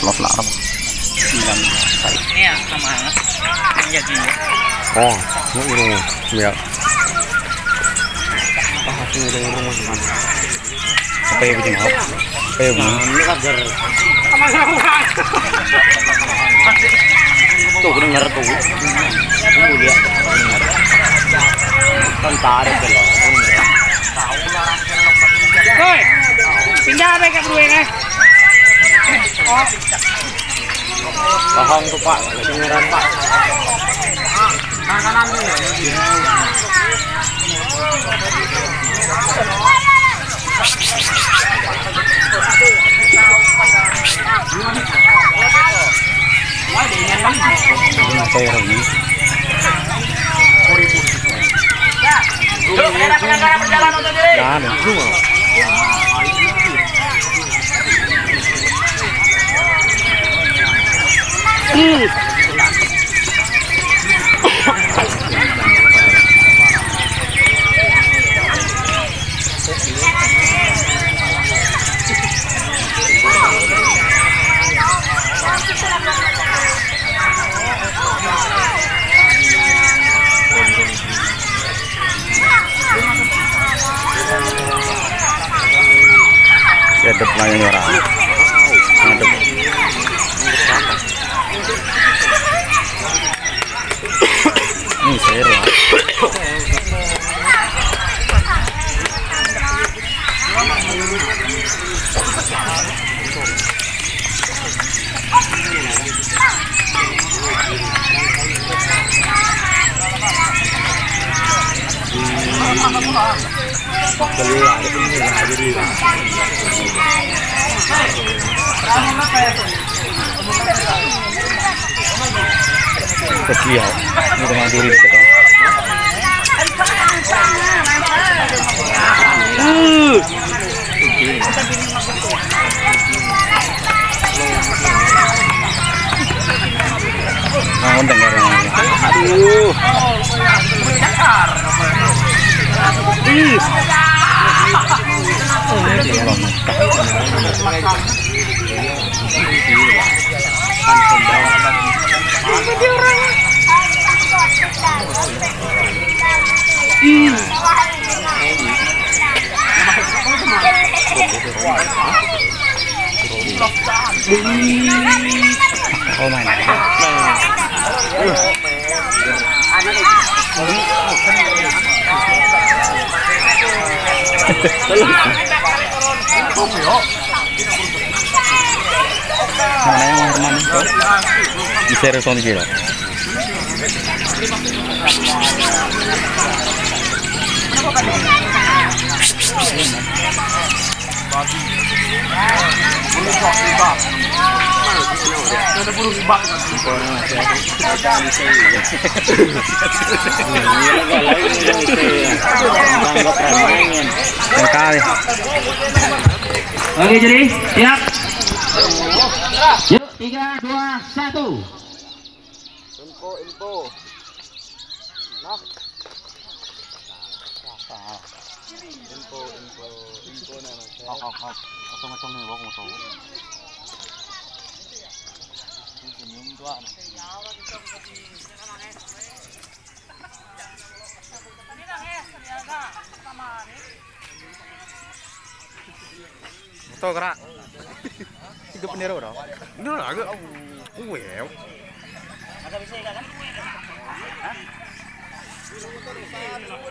lọt lắm. Nè, làm hàng á. Giờ gì? Oh, nó luôn miệng. Itu rumah mana? Apa yang bikin hop? Apa yang tuh dengar tuh. Tunggu dia. Kan tarik kalau. Hei, pindah mereka berdua ini. Bohong tuh Pak, kedengeran Pak. Kanan tuh. Ada pelayan orang. Ada. Ini saya lah. Kecil, ini dengan duri dekat. Mau dengar yang ini. Aduh. Oh my God. Mana yang mau teman itu? Bisa respon kira. Oke, jadi siap. Yuk, 3, 2, 1. Info. Nah. Info nama. Học. Trong này có một số. Những đoạn. To gerak. Itu peniro dong. Itu lah agak uwel. Ada bisa kan? Hah?